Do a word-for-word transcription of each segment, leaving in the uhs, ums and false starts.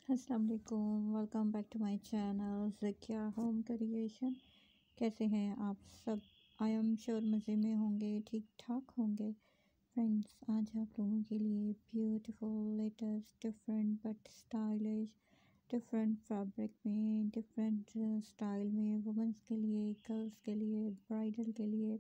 अस्सलाम वालेकुम, welcome back to my channel Zakia home creation. कैसे हैं आप सब? आई एम श्योर मज़े में होंगे, ठीक ठाक होंगे। फ्रेंड्स, आज आप लोगों के लिए beautiful latest different but stylish different fabric में डिफरेंट स्टाइल में वुमेंस के लिए, गर्ल्स के लिए, ब्राइडल के लिए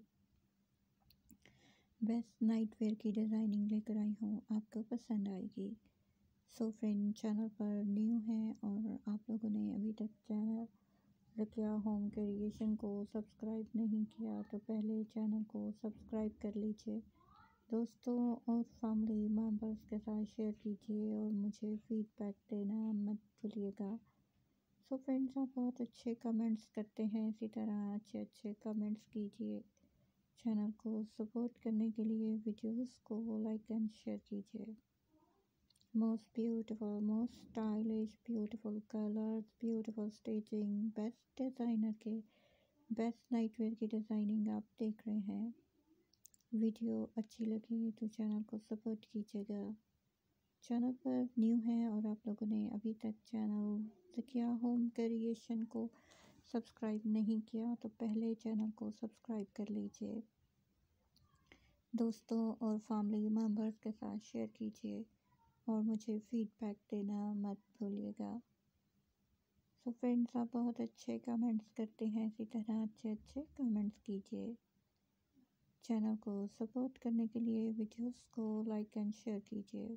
बेस्ट नाइट वेयर की डिज़ाइनिंग लेकर आई हूँ। आपको पसंद आएगी। सो फ्रेंड, चैनल पर न्यू हैं और आप लोगों ने अभी तक चैनल ज़किया होम क्रिएशन को सब्सक्राइब नहीं किया तो पहले चैनल को सब्सक्राइब कर लीजिए। दोस्तों और फैमिली मेम्बर्स के साथ शेयर कीजिए और मुझे फीडबैक देना मत भूलिएगा। सो फ्रेंड्स, आप बहुत अच्छे कमेंट्स करते हैं, इसी तरह अच्छे अच्छे कमेंट्स कीजिए। चैनल को सपोर्ट करने के लिए वीडियोस को लाइक एंड शेयर कीजिए। Most beautiful, most stylish, beautiful colors, beautiful stitching, best designer के बेस्ट नाइट वेयर की डिज़ाइनिंग आप देख रहे हैं। वीडियो अच्छी लगी तो चैनल को सपोर्ट कीजिएगा। चैनल पर न्यू हैं और आप लोगों ने अभी तक चैनल ज़किया होम क्रिएशन को सब्सक्राइब नहीं किया तो पहले चैनल को सब्सक्राइब कर लीजिए। दोस्तों और फैमिली मेम्बर्स के साथ शेयर कीजिए और मुझे फीडबैक देना मत भूलिएगा। सो फ्रेंड्स, आप बहुत अच्छे कमेंट्स करते हैं, इसी तरह अच्छे अच्छे कमेंट्स कीजिए। चैनल को सपोर्ट करने के लिए वीडियोस को लाइक एंड शेयर कीजिए।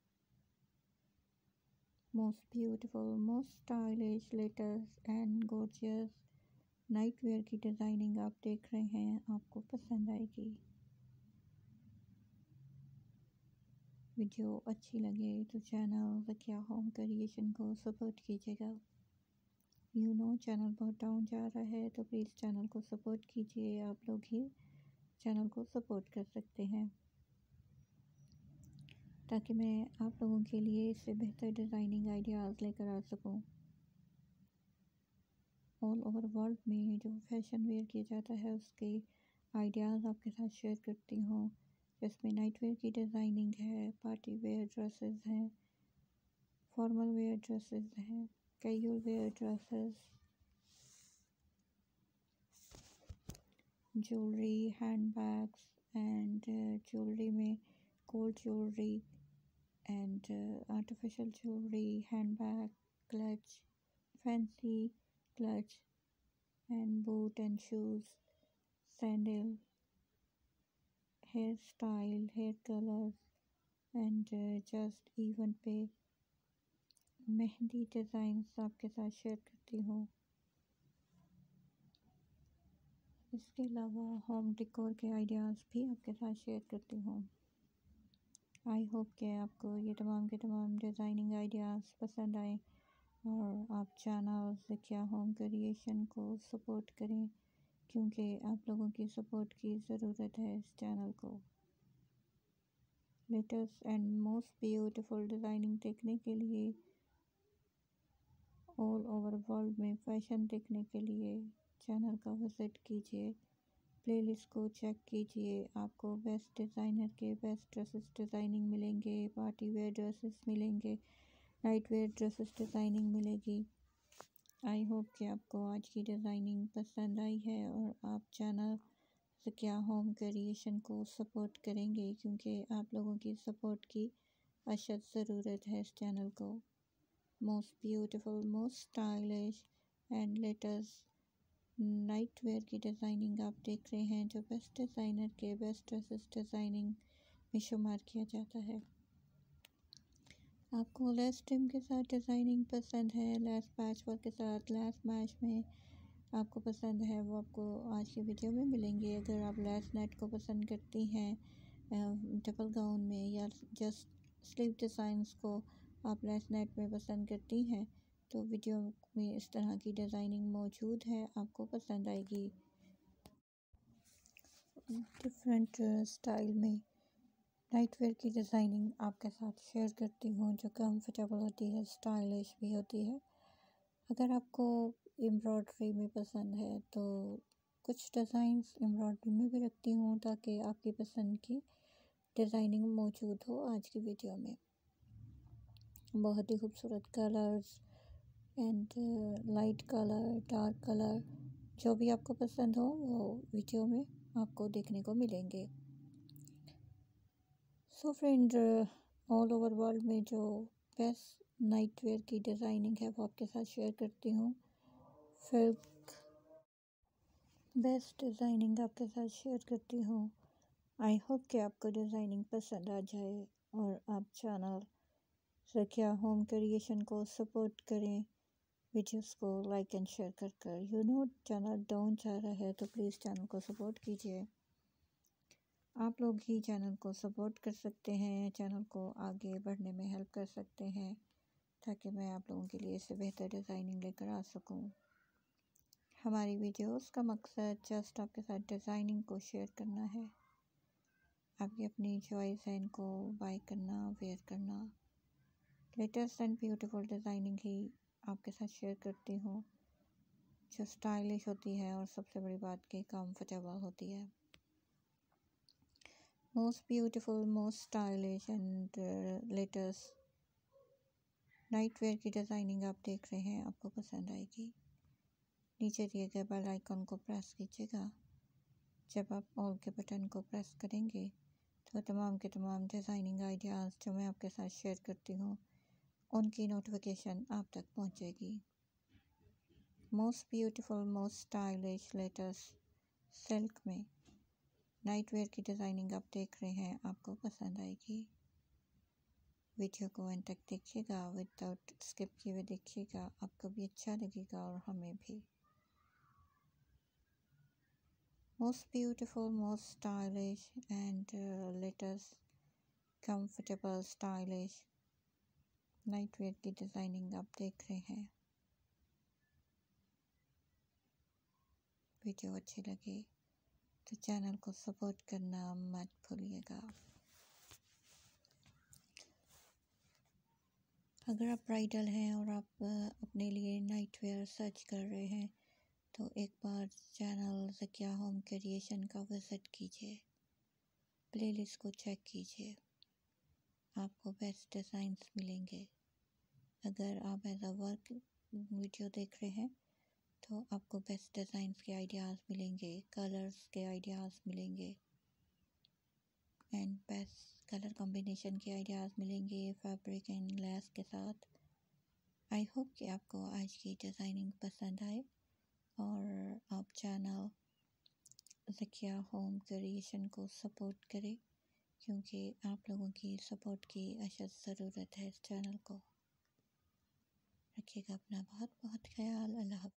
Most beautiful, most stylish, latest and gorgeous night wear की डिज़ाइनिंग आप देख रहे हैं, आपको पसंद आएगी। वीडियो अच्छी लगे तो चैनल ज़किया होम क्रिएशन को सपोर्ट कीजिएगा। यू नो चैनल बहुत डाउन जा रहा है तो प्लीज़ चैनल को सपोर्ट कीजिए। आप लोग ही चैनल को सपोर्ट कर सकते हैं ताकि मैं आप लोगों के लिए इससे बेहतर डिज़ाइनिंग आइडियाज़ लेकर आ सकूं। ऑल ओवर वर्ल्ड में जो फैशन वेयर किया जाता है उसके आइडियाज़ आपके साथ शेयर करती हूँ, जिसमें नाइट वेयर की डिज़ाइनिंग है, पार्टी वेयर ड्रेसेस हैं, फॉर्मल वेयर ड्रेसेस हैं, casual wear dresses, jewellery, hand bags and jewellery में gold jewellery and artificial jewellery, hand bag, clutch, fancy clutch and boot and shoes, sandal, hair style, hair colours and just event पे mehndi designs आपके साथ share करती हूँ। इसके अलावा home decor के ideas भी आपके साथ शेयर करती हूँ। आई होप कि आपको ये तमाम के तमाम डिज़ाइनिंग आइडियाज़ पसंद आए और आप चैनल ज़किया होम क्रिएशन को सपोर्ट करें, क्योंकि आप लोगों की सपोर्ट की ज़रूरत है इस चैनल को। Latest and most beautiful designing देखने के लिए, ऑल ओवर वर्ल्ड में फ़ैशन देखने के लिए चैनल का विज़िट कीजिए, प्लेलिस्ट को चेक कीजिए। आपको बेस्ट डिज़ाइनर के बेस्ट ड्रेसेस डिज़ाइनिंग मिलेंगे, पार्टी वेयर ड्रेसेस मिलेंगे, नाइट वेयर ड्रेसेस डिज़ाइनिंग मिलेगी। आई होप कि आपको आज की डिज़ाइनिंग पसंद आई है और आप चैनल ज़किया होम क्रिएशन को सपोर्ट करेंगे, क्योंकि आप लोगों की सपोर्ट की अशद ज़रूरत है इस चैनल को। Most beautiful, most stylish and latest night wear की डिज़ाइनिंग आप देख रहे हैं, जो बेस्ट डिज़ाइनर के बेस्ट ड्रेसेस डिज़ाइनिंग में शुमार किया जाता है। आपको लेस ट्रिम के साथ डिज़ाइनिंग पसंद है, लेस पैच वर्क के साथ, लेस मैच में आपको पसंद है, वो आपको आज की वीडियो में मिलेंगे। अगर आप लेस नेट को पसंद करती हैं डबल गाउन में, या जस्ट स्लीव डिज़ाइंस को आप लेस नेट में पसंद करती हैं, तो वीडियो में इस तरह की डिज़ाइनिंग मौजूद है, आपको पसंद आएगी। डिफरेंट स्टाइल में नाइट वेयर की डिज़ाइनिंग आपके साथ शेयर करती हूँ, जो कंफर्टेबल होती है, स्टाइलिश भी होती है। अगर आपको एम्ब्रॉयडरी में पसंद है तो कुछ डिज़ाइंस एम्ब्रॉयडरी में भी रखती हूँ, ताकि आपकी पसंद की डिज़ाइनिंग मौजूद हो आज की वीडियो में। बहुत ही खूबसूरत colours and light colour, dark colour, जो भी आपको पसंद हो वो वीडियो में आपको देखने को मिलेंगे। So friend, all over world में जो बेस्ट नाइट वेयर की डिज़ाइनिंग है वो आपके साथ शेयर करती हूँ। फिर बेस्ट डिज़ाइनिंग आपके साथ शेयर करती हूँ। आई होप कि आपको डिज़ाइनिंग पसंद आ जाए और आप चैनल ज़किया होम क्रिएशन को सपोर्ट करें, वीडियोस को लाइक एंड शेयर कर कर। यू नो चैनल डाउन जा रहा है तो प्लीज़ चैनल को सपोर्ट कीजिए। आप लोग ही चैनल को सपोर्ट कर सकते हैं, चैनल को आगे बढ़ने में हेल्प कर सकते हैं, ताकि मैं आप लोगों के लिए इससे बेहतर डिज़ाइनिंग लेकर आ सकूं। हमारी वीडियोस का मकसद जस्ट आपके साथ डिज़ाइनिंग को शेयर करना है। आपकी अपनी चॉइस है इनको बाय करना, वेयर करना। लेटेस्ट एंड ब्यूटीफुल डिज़ाइनिंग ही आपके साथ शेयर करती हूँ, जो स्टाइलिश होती है और सबसे बड़ी बात की कंफर्टेबल होती है। Most beautiful, most stylish and latest night wear की डिज़ाइनिंग आप देख रहे हैं, आपको पसंद आएगी। नीचे दिए गए बेल आइकन को प्रेस कीजिएगा। जब आप ऑल के बटन को प्रेस करेंगे तो तमाम के तमाम डिज़ाइनिंग आइडियाज़ जो मैं आपके साथ शेयर करती हूँ उनकी नोटिफिकेशन आप तक पहुँचेगी। Most beautiful, most stylish, latest silk में नाइट वेयर की डिज़ाइनिंग आप देख रहे हैं, आपको पसंद आएगी। वीडियो को एंड तक देखिएगा, विदाउट स्किप किए हुए देखिएगा, आपको भी अच्छा लगेगा और हमें भी। Most beautiful, most stylish and latest comfortable stylish night wear की डिज़ाइनिंग आप देख रहे हैं। वीडियो अच्छी लगे तो चैनल को सपोर्ट करना मत भूलिएगा। अगर आप ब्राइडल हैं और आप अपने लिए नाइट वेयर सर्च कर रहे हैं तो एक बार चैनल ज़किया होम क्रिएशन का विज़िट कीजिए, प्लेलिस्ट को चेक कीजिए, आपको बेस्ट डिज़ाइंस मिलेंगे। अगर आप एज अ वर्क वीडियो देख रहे हैं तो आपको बेस्ट डिज़ाइंस के आइडियाज़ मिलेंगे, कलर्स के आइडियाज़ मिलेंगे एंड बेस्ट कलर कॉम्बिनेशन के आइडियाज़ मिलेंगे फैब्रिक एंड लेस के साथ। आई होप कि आपको आज की डिज़ाइनिंग पसंद आए और आप चैनल ज़किया होम क्रिएशन को सपोर्ट करें, क्योंकि आप लोगों की सपोर्ट की अशद ज़रूरत है इस चैनल को। रखिएगा अपना बहुत बहुत ख्याल। अल्लाह।